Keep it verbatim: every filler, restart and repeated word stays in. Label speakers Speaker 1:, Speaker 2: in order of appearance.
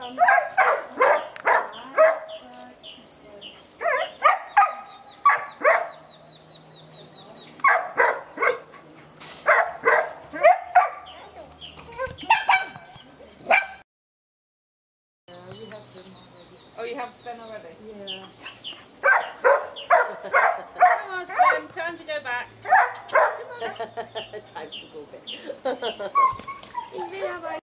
Speaker 1: Oh, you have Sven already?
Speaker 2: Yeah.
Speaker 1: Come on, Sven, time to go back.
Speaker 2: Time to go back.